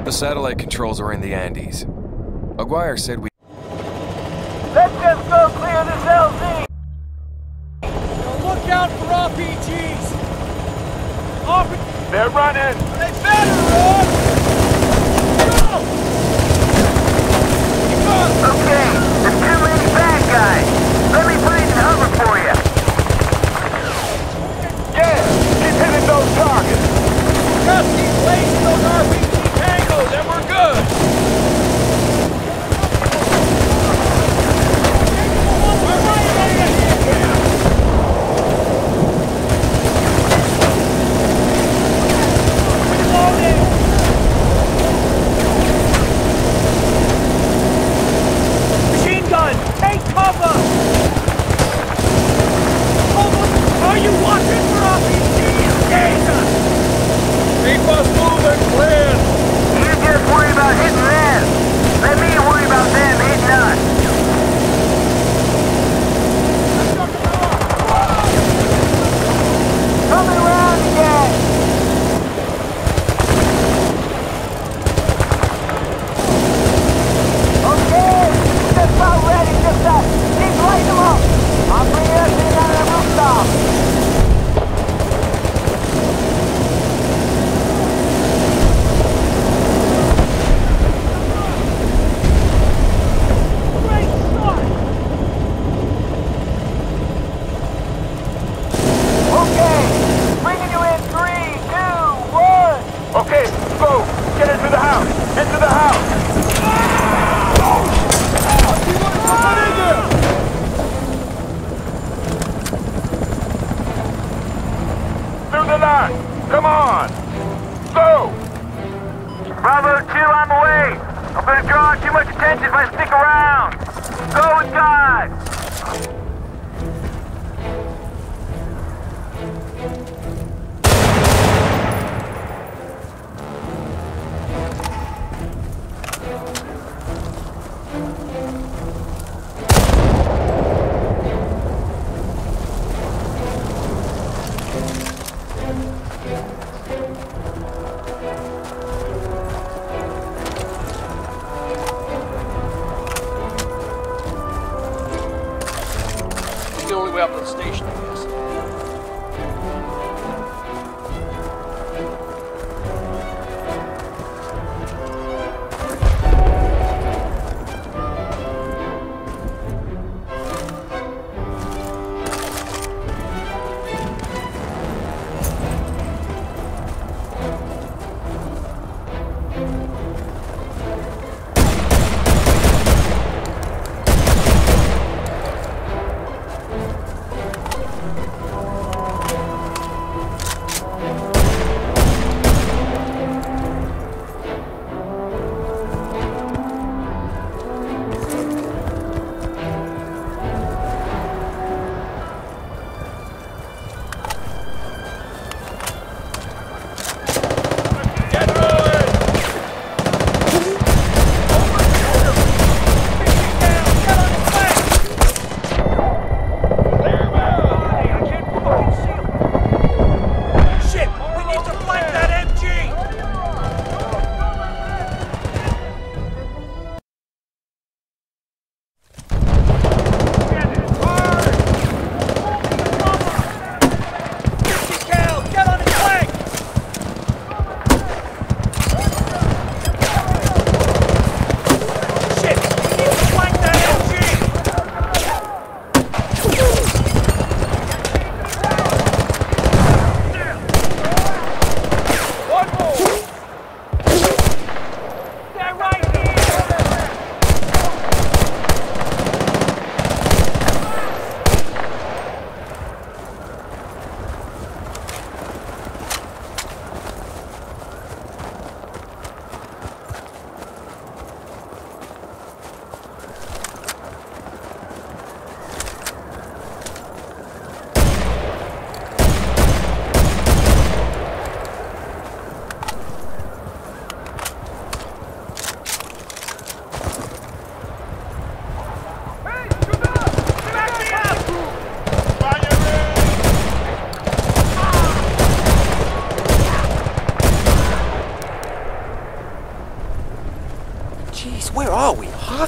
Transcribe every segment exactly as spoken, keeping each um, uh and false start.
The satellite controls are in the Andes. Aguirre said we... Let's just go clear this L Z! Now look out for R P Gs! R P... They're running! They better run! Go! Okay, there's too many bad guys. Let me put it in hover for you. Yeah, keep hitting those targets. Just keep placing those R P G tangos and we're good! Machine gun, take cover! Are you watching for R P Gs? Jesus! Keep us moving, clear! You just worry about hitting them. Let me worry about them hitting us. Coming around again! Okay, just about ready, just that. Keep lighting them up. I'll bring you up in on the rooftop. Okay, go! Get into the house! Into the house! Through the line! Come on! Go! Bravo two on the way! I'm gonna draw too much attention if I stick around! Go inside! The only way up to the station, I guess. Jeez, where are we, huh?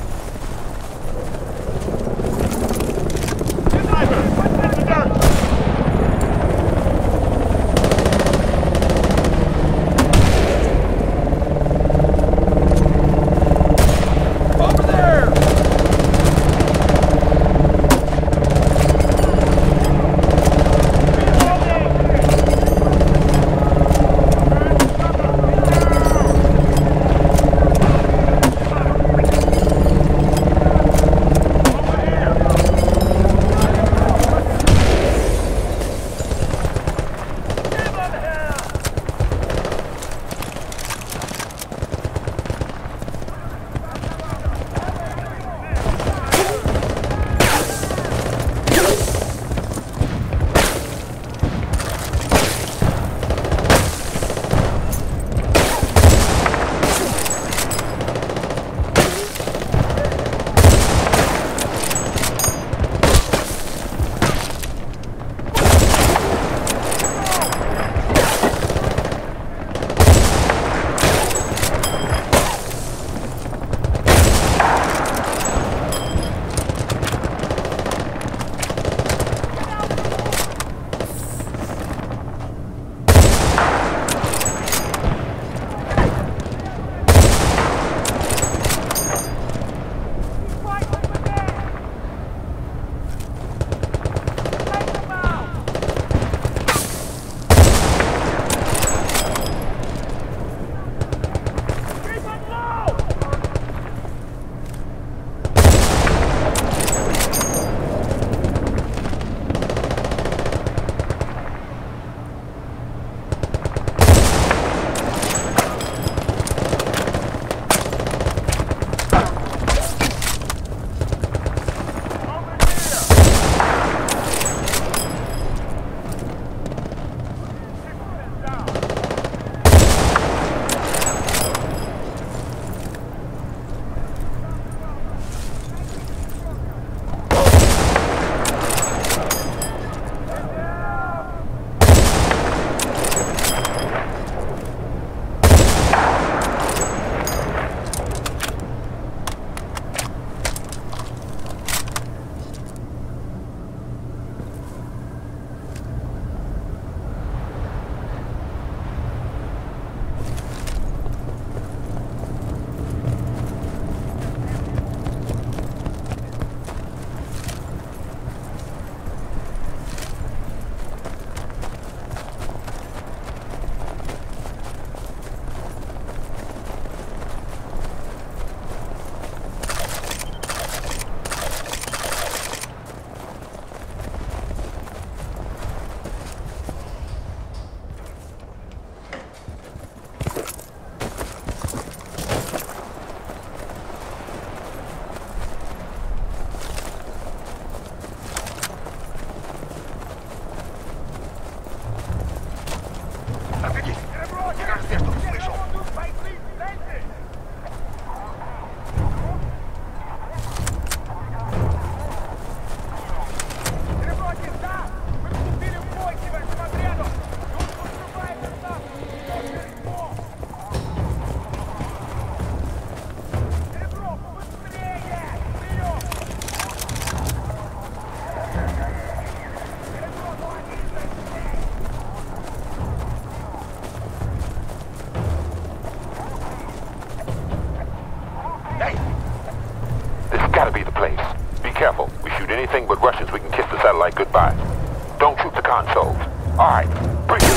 Anything but Russians, we can kiss the satellite goodbye. Don't shoot the consoles. All right, bring it.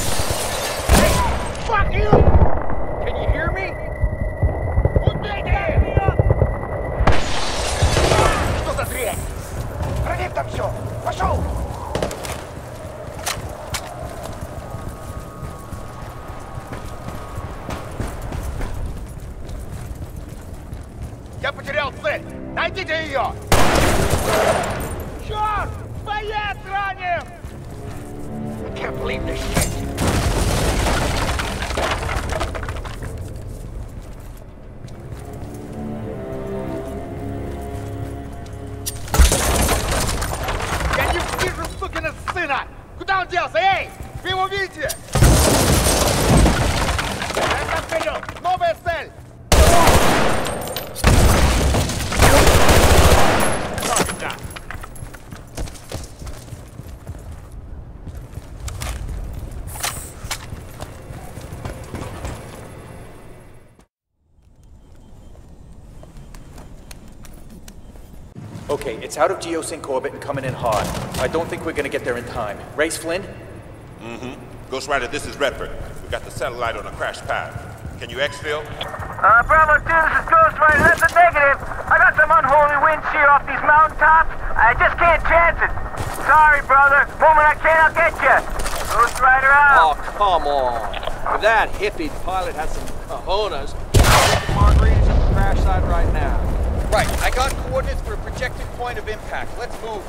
Hey, fuck you! Can you hear me? Что за дрянь? Проверь там все! Пошел! Я потерял цель! Найдите ее! Черт! Боец ранен! I can't believe this shit! Я не вижу сукина сына! Куда он делся? Эй! Вы его видите? Я там вперед! Новая цель! Okay, it's out of geosync orbit and coming in hard. I don't think we're gonna get there in time. Race Flynn? Mm-hmm. Ghost Rider, this is Redford. We got the satellite on a crash path. Can you exfil? Uh, Bravo two, this is Ghost Rider. That's a negative. I got some unholy wind shear off these mountaintops. I just can't chance it. Sorry, brother. Moment I can, I'll get you. Ghost Rider out. Oh, come on. If that hippie pilot had some cojones, I'll get Margaritas at the crash site right now. Right, I got coordinates for a projected point of impact. Let's move.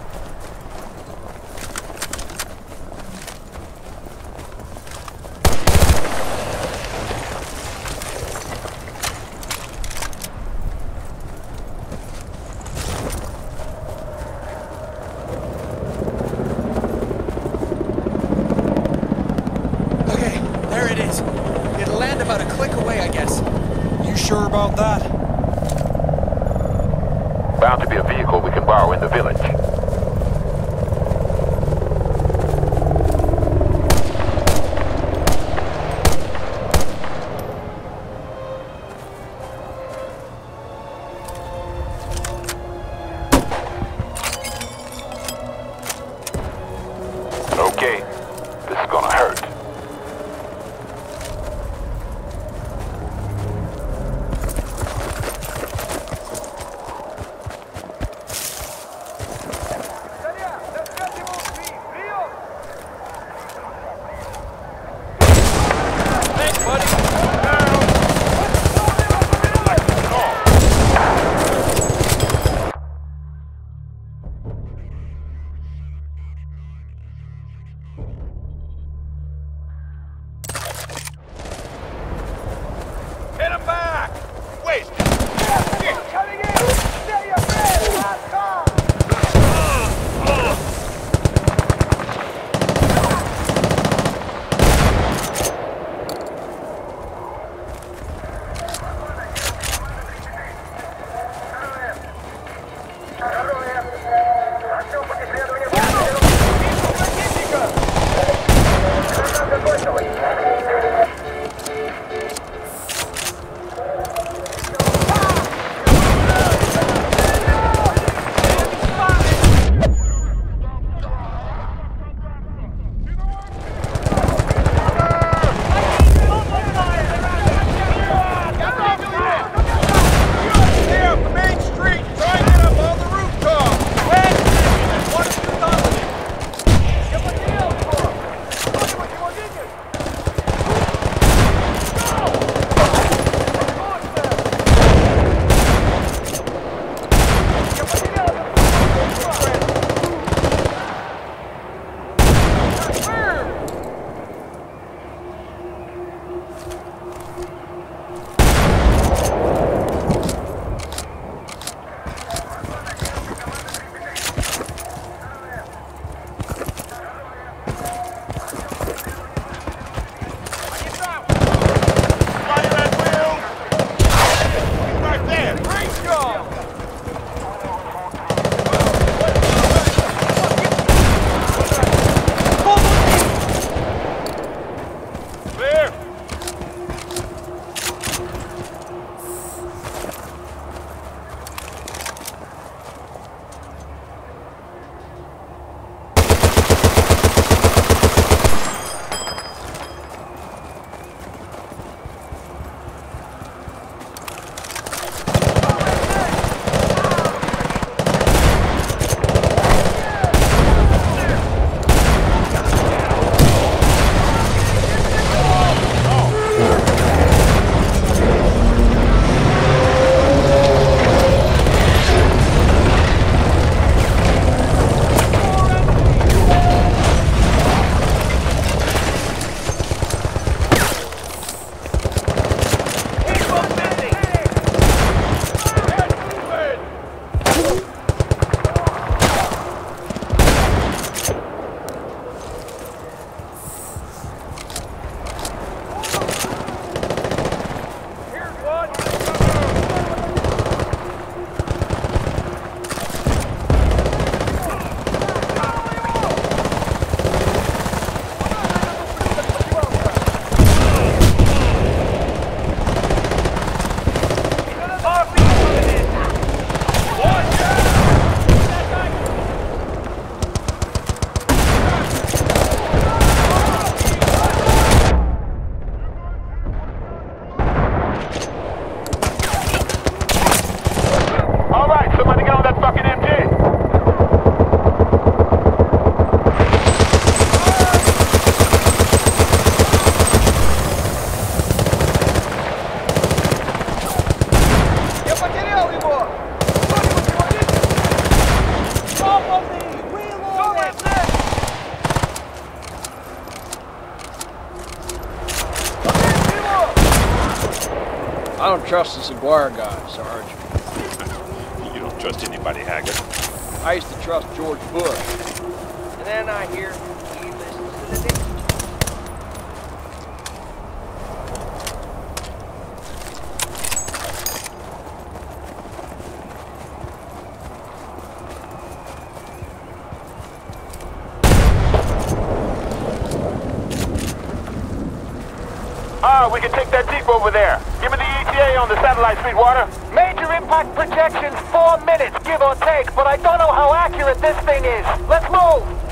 Okay, there it is. It'll land about a click away, I guess. You sure about that? Bound to be a vehicle we can borrow in the village. Okay, this is gonna hurt. Hit him back! Wait! Coming in! Stay your man! Last call! I don't trust this Aguirre guy, Sarge. You don't trust anybody, Haggard. I used to trust George Bush. And then I hear he listens to the news. Ah, we can take that jeep over there. Give me the E T A on the satellite, Sweetwater. Major impact projections, four minutes, give or take, but I don't know how accurate this thing is. Let's move!